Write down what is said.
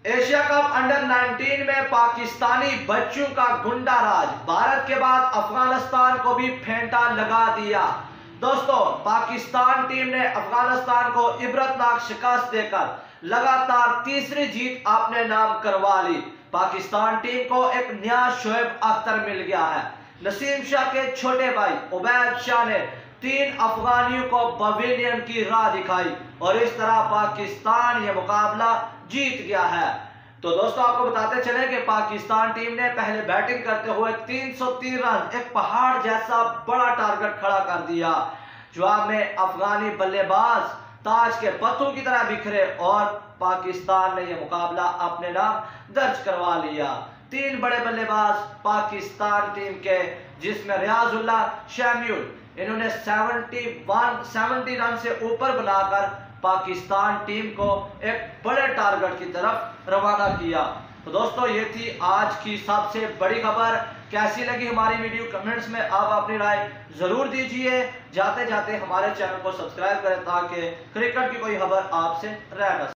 Asia cup under 19 में पाकिस्तानी बच्चों का गुंडा राज, भारत के बाद अफगानिस्तान को भी फेंटा लगा दिया। दोस्तों, पाकिस्तान टीम ने अफगानिस्तान को इबरतनाक शिकस्त देकर लगातार तीसरी जीत अपने नाम करवा ली। पाकिस्तान टीम को एक नया शोएब अख्तर मिल गया है। नसीम शाह के छोटे भाई उबैद शाह ने 3 अफगानियों को पवेलियन की राह दिखाई और इस तरह पाकिस्तान यह मुकाबला जीत गया है। तो दोस्तों, आपको बताते चले कि पाकिस्तान टीम ने पहले बैटिंग करते हुए 303 रन, एक पहाड़ जैसा बड़ा टारगेट खड़ा कर दिया। जवाब में अफगानी बल्लेबाज ताज के पत्तों की तरह बिखरे और पाकिस्तान ने यह मुकाबला अपने नाम दर्ज करवा लिया। 3 बड़े बल्लेबाज पाकिस्तान टीम के, जिसमें रियाजुल्लाह, शमीउल, इन्होंने 70 रन से ऊपर बनाकर पाकिस्तान टीम को एक बड़े टारगेट की तरफ रवाना किया। तो दोस्तों, ये थी आज की सबसे बड़ी खबर। कैसी लगी हमारी वीडियो, कमेंट्स में आप अपनी राय जरूर दीजिए। जाते जाते हमारे चैनल को सब्सक्राइब करें ताकि क्रिकेट की कोई खबर आपसे रह न सके।